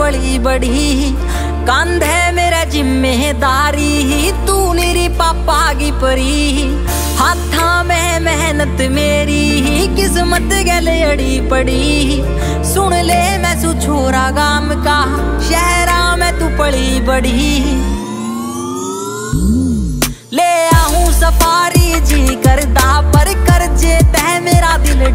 पली बड़ी, कंधे मेरे जिम्मेदारी, तू मेरी पापा की परी। हाथा में मेहनत मेरी, किस्मत गले अड़ी पड़ी। सुन ले मैं सु छोरा गाम का, शहरा में तू पली बड़ी। ले आऊं सफारी जी करदा, पर कर जे तह मेरा दिल